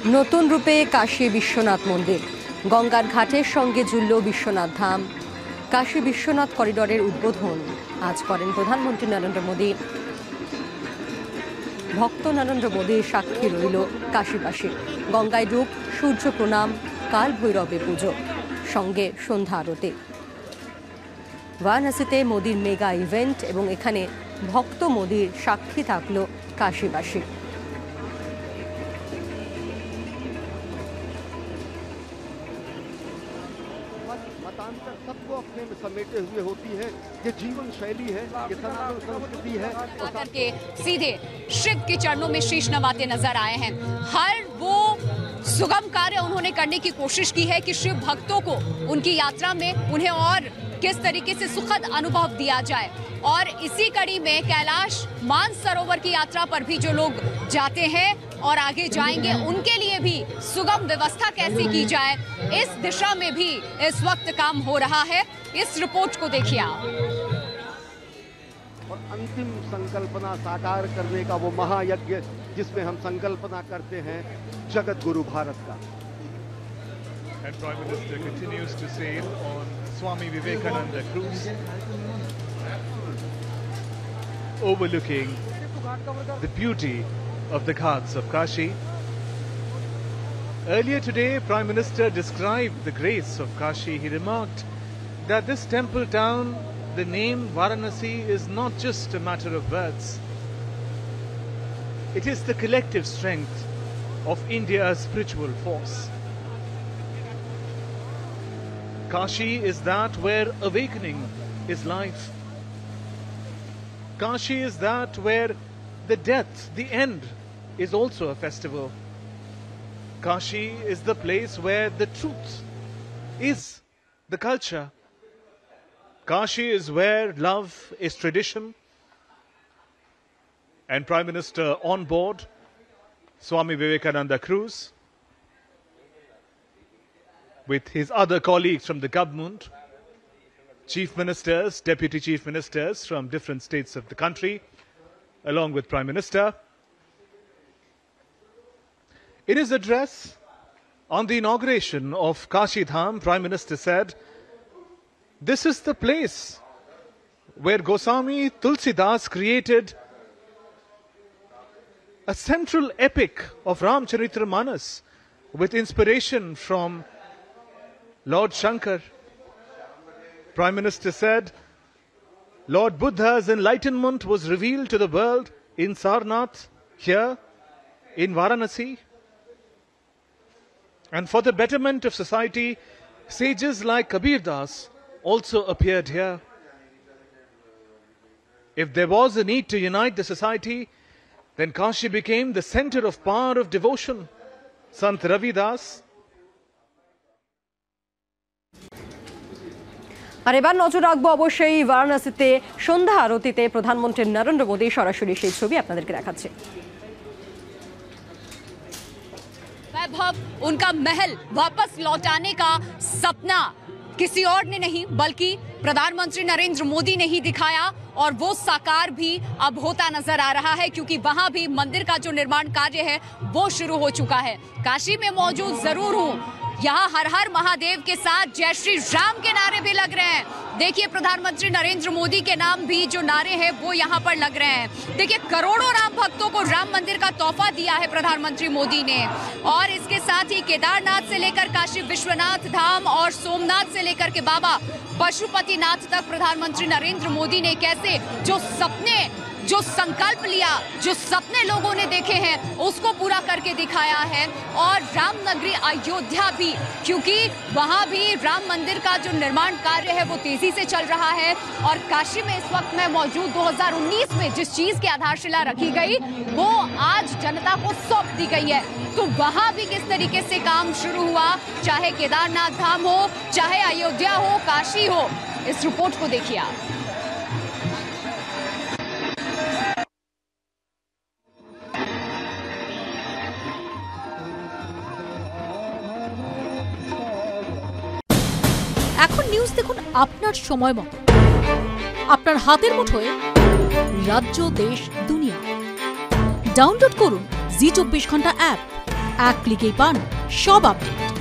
নতুন রূপে কাশী বিশ্বনাথ মন্দির, গঙ্গার ঘাটের সঙ্গে জুড়ল বিশ্বনাথ ধাম। কাশী বিশ্বনাথ করিডোরের উদ্বোধন আজ করেন প্রধানমন্ত্রী নরেন্দ্র মোদী। ভক্ত নরেন্দ্র মোদীর সাক্ষী রইল কাশীবাসী। গঙ্গায় ডুব, সূর্য প্রণাম, কাল ভৈরবে পুজো, সঙ্গে সন্ধ্যা আরতি। বারাণসীতে মোদীর মেগা ইভেন্ট এবং এখানে ভক্ত মোদীর সাক্ষী থাকল কাশীবাসী। मतांतर सबको अपने में समेटे हुए होती है। ये जीवन शैली है, ये सनातन संस्कृति है। करके सीधे शिव के चरणों में शीश नवाते नजर आए हैं। हर वो सुगम कार्य उन्होंने करने की कोशिश की है कि शिव भक्तों को उनकी यात्रा में उन्हें और किस तरीके से सुखद अनुभव दिया जाए। और इसी कड़ी में कैलाश मानसरोवर की यात्रा पर भी जो लोग जाते हैं और आगे जाएंगे, उनके लिए भी सुगम व्यवस्था कैसे की जाए, इस दिशा में भी इस वक्त काम हो रहा है। इस रिपोर्ट को देखिए आप। और अंतिम संकल्पना साकार करने का वो महायज्ञ जिसमें हम संकल्पना करते हैं जगत गुरु भारत का। And Prime Minister continues to sail on Swami Vivekananda cruise, overlooking the beauty of the ghats of Kashi. Earlier today, Prime Minister described the grace of Kashi. He remarked that this temple town, the name Varanasi, is not just a matter of words. It is the collective strength of India's spiritual force. Kashi is that where awakening is life. Kashi is that where the death, the end, is also a festival. Kashi is the place where the truth is the culture. Kashi is where love is tradition. And Prime Minister on board Swami Vivekananda cruise with his other colleagues from the government, chief ministers, deputy chief ministers from different states of the country, along with Prime Minister. In his address on the inauguration of Kashi Dham, Prime Minister said, "This is the place where Goswami Tulsidas created a central epic of Ramcharitramanas with inspiration from Lord Shankar." Prime Minister said, Lord Buddha's enlightenment was revealed to the world in Sarnath, here in Varanasi. And for the betterment of society, sages like Kabir Das also appeared here. If there was a need to unite the society, then Kashi became the center of power of devotion. Sant Ravidas. আর এবার নজর রাখবো অবশ্যই বারাণসীতে সন্ধ্যা আরতিতে প্রধানমন্ত্রী নরেন্দ্র মোদী সরাসরি সেই ছবি আপনাদেরকে দেখাচ্ছে। वैभव, उनका महल वापस लौटाने का सपना किसी और ने नहीं बल्कि प्रधानमंत्री नरेंद्र मोदी ने ही दिखाया, और वो साकार भी अब होता नजर आ रहा है, क्योंकि वहां भी मंदिर का जो निर्माण कार्य है वो शुरू हो चुका है। काशी में मौजूद जरूर हूं, यहाँ हर हर महादेव के साथ जय श्री राम के नारे भी लग रहे हैं। देखिए, प्रधानमंत्री नरेंद्र मोदी के नाम भी जो नारे हैं वो यहाँ पर लग रहे हैं। देखिए, करोड़ों राम भक्तों को राम मंदिर का तोहफा दिया है प्रधानमंत्री मोदी ने, और इसके साथ ही केदारनाथ से लेकर काशी विश्वनाथ धाम और सोमनाथ से लेकर के बाबा पशुपतिनाथ तक प्रधानमंत्री नरेंद्र मोदी ने कैसे जो सपने, जो संकल्प लिया, जो सपने लोगों ने देखे हैं उसको पूरा करके दिखाया है। और राम नगरी अयोध्या भी, क्योंकि वहां भी राम मंदिर का जो निर्माण कार्य है वो तेजी से चल रहा है, और काशी में इस वक्त मैं मौजूद 2019 में जिस चीज की आधारशिला रखी गई वो आज जनता को सौंप दी गई है। तो वहां भी किस तरीके से काम शुरू हुआ, चाहे केदारनाथ धाम हो, चाहे अयोध्या हो, काशी हो, इस रिपोर्ट को देखिए आप। এখন নিউজ দেখুন আপনার সময় মতো, আপনার হাতের মুঠোয় রাজ্য, দেশ, দুনিয়া। ডাউনলোড করুন জি 24 ঘন্টা অ্যাপ। এক ক্লিকেই পান সব আপডেট।